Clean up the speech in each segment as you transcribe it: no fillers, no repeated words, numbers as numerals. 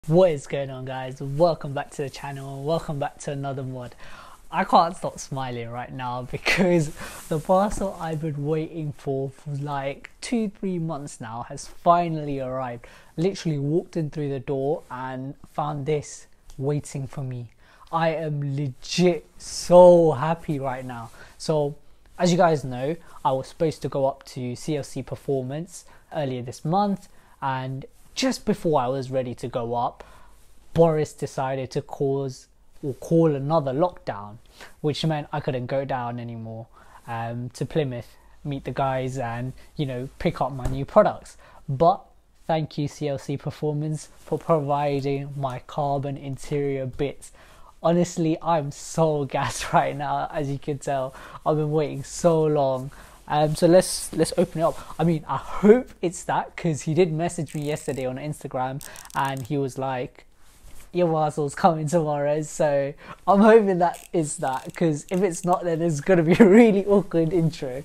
What is going on, guys? Welcome back to the channel. Welcome back to another mod. I can't stop smiling right now because the parcel I've been waiting for like 2-3 months now has finally arrived. Literally walked in through the door and found this waiting for me. I am legit so happy right now. So as you guys know, I was supposed to go up to CLC Performance earlier this month, and just before I was ready to go up, Boris decided to call another lockdown, which meant I couldn't go down anymore to Plymouth, meet the guys and, pick up my new products. But thank you CLC Performance for providing my carbon interior bits. Honestly, I'm so gassed right now. As you can tell, I've been waiting so long. So let's open it up. I mean, I hope it's that, because he did message me yesterday on Instagram and he was like, your parcel's coming tomorrow. So I'm hoping that is that, because if it's not, then it's going to be a really awkward intro.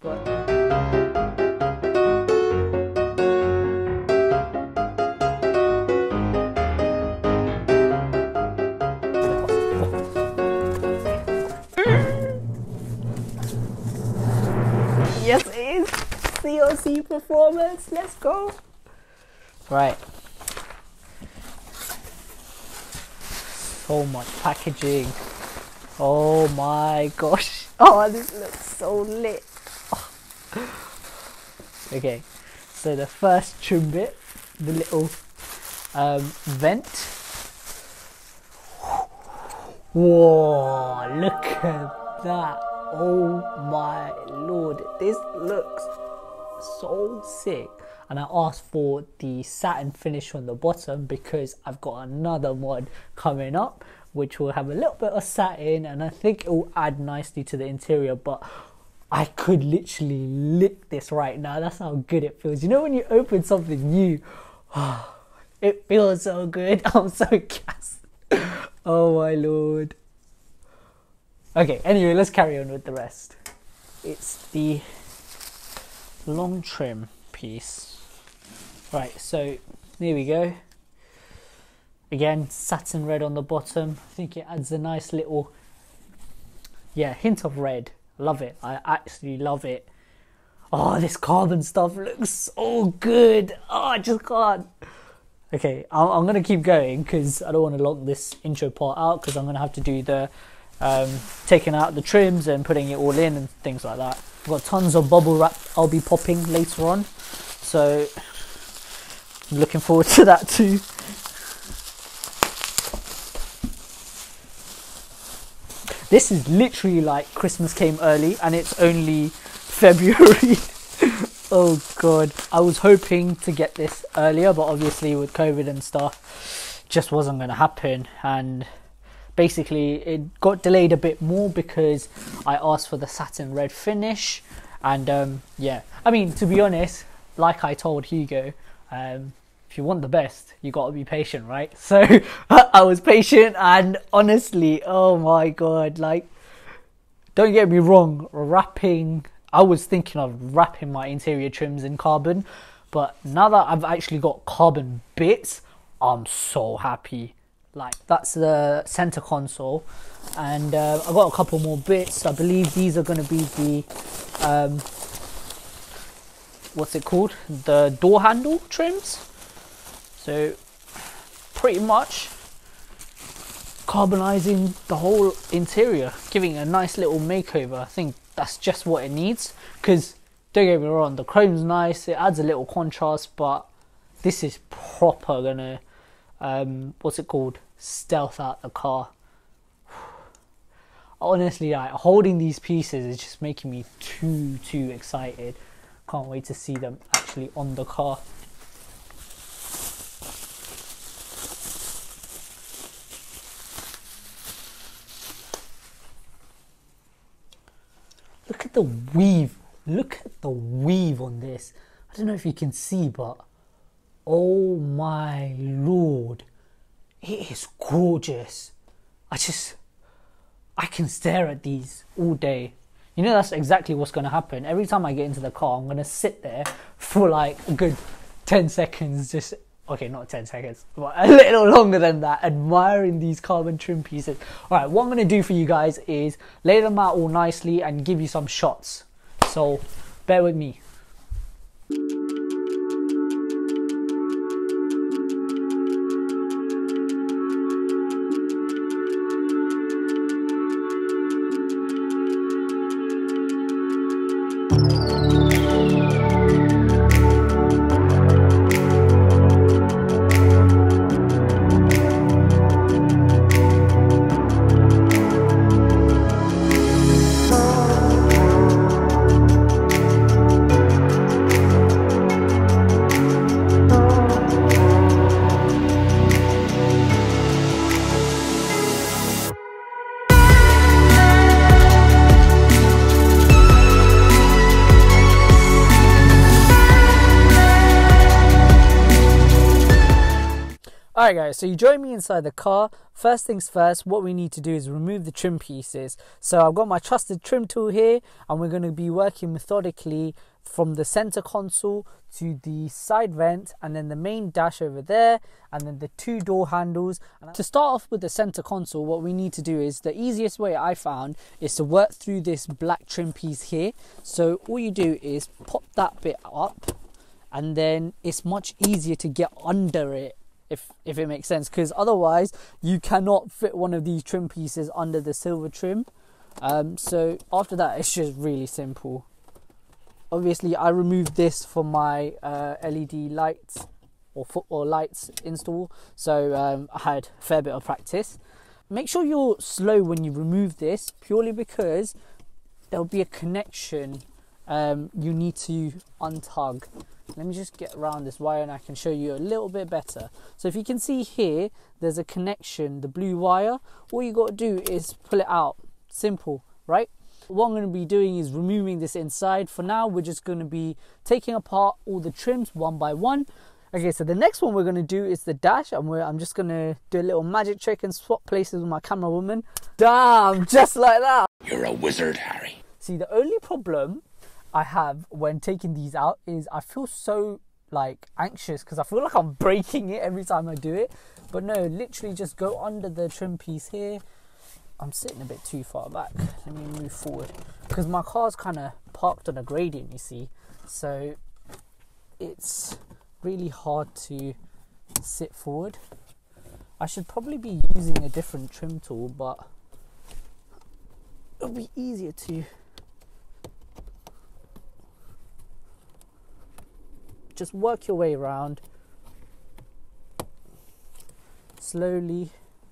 Yes, it is CLC Performance. Let's go. Right. So much packaging. Oh my gosh. Oh, this looks so lit. Oh. Okay. So the first trim bit, the little vent. Whoa, look at that. Oh my lord, this looks so sick. And I asked for the satin finish on the bottom because I've got another mod coming up which will have a little bit of satin, and I think it will add nicely to the interior. But I could literally lick this right now. That's how good it feels. You know when you open something new, it feels so good. I'm so gassed. Oh my lord. Okay, anyway, let's carry on with the rest. It's the long trim piece. Right, so there we go. Again, satin red on the bottom. I think it adds a nice little, hint of red. Love it. I actually love it. Oh, this carbon stuff looks so good. Oh, I just can't. Okay, I'm going to keep going because I don't want to lock this intro part out, because I'm going to have to do the taking out the trims and putting it all in and things like that. I've got tons of bubble wrap I'll be popping later on, so I'm looking forward to that too. This is literally like Christmas came early and it's only February. Oh god, I was hoping to get this earlier, but obviously with COVID and stuff just wasn't going to happen, and basically it got delayed a bit more because I asked for the satin red finish. And I mean, to be honest, like I told Hugo, if you want the best, you got to be patient, right? So I was patient, and honestly, oh my god, like, don't get me wrong, I was thinking of wrapping my interior trims in carbon, but now that I've actually got carbon bits, I'm so happy. Like, that's the center console, and I've got a couple more bits. I believe these are going to be the what's it called, the door handle trims. So pretty much carbonizing the whole interior, giving it a nice little makeover. I think that's just what it needs, because don't get me wrong, the chrome's nice, it adds a little contrast, but this is proper gonna stealth out the car. Honestly, like, holding these pieces is just making me too excited. Can't wait to see them actually on the car. Look at the weave. Look at the weave on this. I don't know if you can see, but oh my lord, it is gorgeous. I can stare at these all day. You know, that's exactly what's going to happen. Every time I get into the car, I'm going to sit there for like a good 10 seconds just okay, not 10 seconds, but a little longer than that, admiring these carbon trim pieces. All right, what I'm going to do for you guys is lay them out all nicely and give you some shots. So bear with me. Alright guys, so you join me inside the car. First things first, what we need to do is remove the trim pieces. So I've got my trusted trim tool here, and we're going to be working methodically from the center console to the side vent, and then the main dash over there, and then the 2 door handles. And to start off with the center console, what we need to do is, the easiest way I found is to work through this black trim piece here. So all you do is pop that bit up, and then it's much easier to get under it, if it makes sense, because otherwise you cannot fit one of these trim pieces under the silver trim. So after that, it's just really simple. Obviously I removed this for my LED lights or football lights install, so I had a fair bit of practice. Make sure you're slow when you remove this, purely because there'll be a connection you need to untug. Let me just get around this wire and I can show you a little bit better. So if you can see here, there's a connection, the blue wire. All you got to do is pull it out. Simple, right? What I'm going to be doing is removing this inside. For now, we're just going to be taking apart all the trims one by one. Okay, so the next one we're going to do is the dash, and I'm just going to do a little magic trick and swap places with my camera woman. Damn, just like that. You're a wizard, Harry. See, the only problem I have when taking these out is I feel so like anxious, because I feel like I'm breaking it every time I do it. But no, literally just go under the trim piece here. I'm sitting a bit too far back. Let me move forward, because my car's kind of parked on a gradient, you see, so it's really hard to sit forward. I should probably be using a different trim tool, but it'll be easier to just work your way around slowly.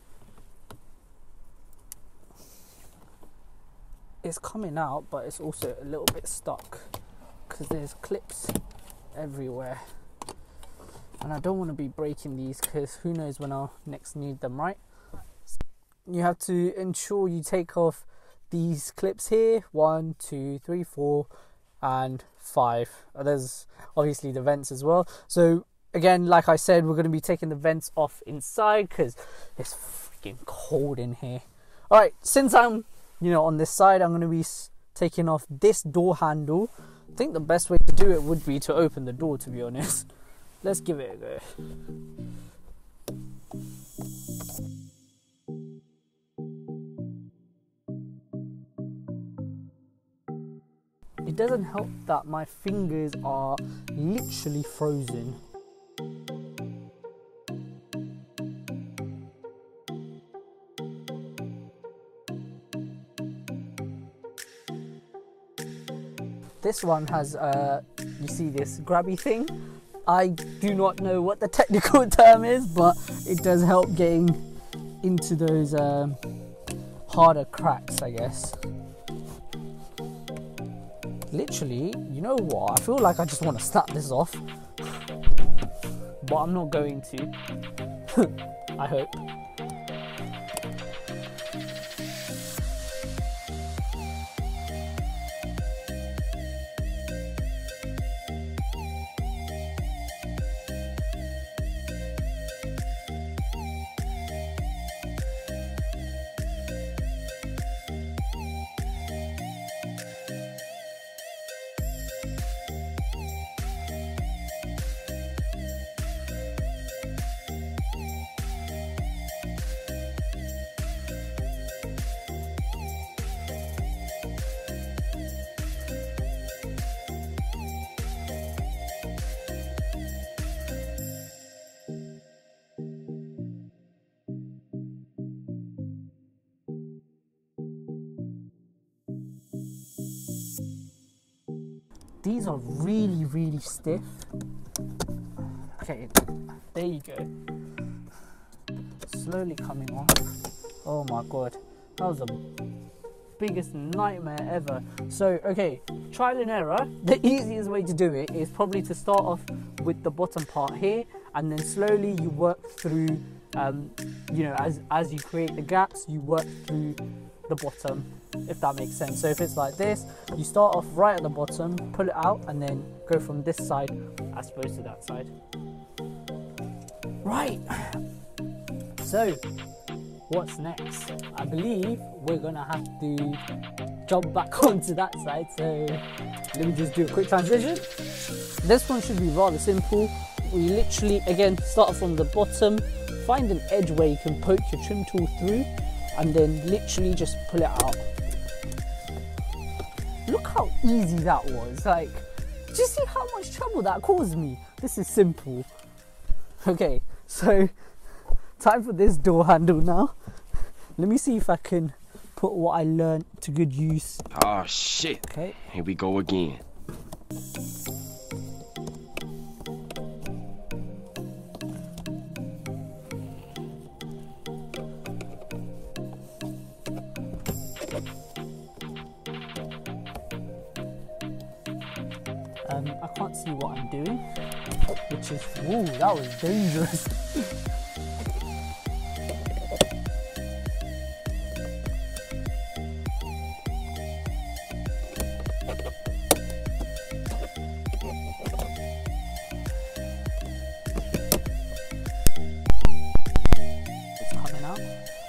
It's coming out, but it's also a little bit stuck because there's clips everywhere, and I don't want to be breaking these, because who knows when I'll next need them, right? You have to ensure you take off these clips here, 1, 2, 3, 4 and 5. There's obviously the vents as well. So again, like I said, we're going to be taking the vents off inside because it's freaking cold in here. All right, since I'm on this side, I'm going to be taking off this door handle. I think the best way to do it would be to open the door, to be honest. Let's give it a go. It doesn't help that my fingers are literally frozen. This one has, you see this grabby thing? I do not know what the technical term is, but it does help getting into those harder cracks, I guess. Literally, you know what? I feel like I just want to snap this off, but I'm not going to. I hope. these are really, really stiff. Okay, there you go. Slowly coming off. Oh my god, that was the biggest nightmare ever. So, okay, trial and error. The easiest way to do it is probably to start off with the bottom part here, and then slowly you work through, you know, as you create the gaps, you work through the bottom, if that makes sense. So if it's like this, you start off right at the bottom, pull it out, and then go from this side as opposed to that side. Right, so what's next? I believe we're gonna have to jump back onto that side, so let me just do a quick transition. This one should be rather simple. We literally, again, start from the bottom, find an edge where you can poke your trim tool through, and then literally just pull it out. Look how easy that was. Like, do you see how much trouble that caused me? This is simple. Okay, so time for this door handle now. Let me see if I can put what I learned to good use. Oh shit. Okay. Here we go again. I can't see what I'm doing, which is, whoa, that was dangerous. It's coming out.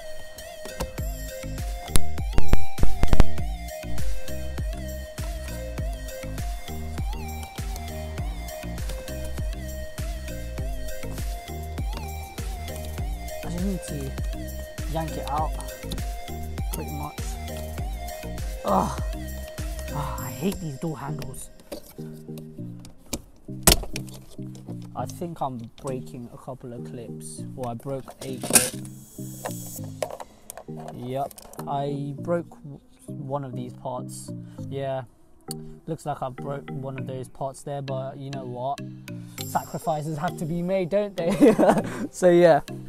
I just need to yank it out, pretty much. Oh, I hate these door handles. I think I'm breaking a couple of clips, or I broke a clip. Yep, I broke one of these parts. Yeah, looks like I broke one of those parts there, but you know what? Sacrifices have to be made, don't they? So yeah.